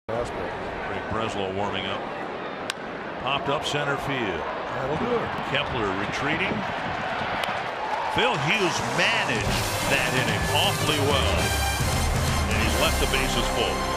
Craig Breslow warming up. Popped up center field. That'll do it. Kepler retreating. Phil Hughes managed that inning awfully well, and he's left the bases full.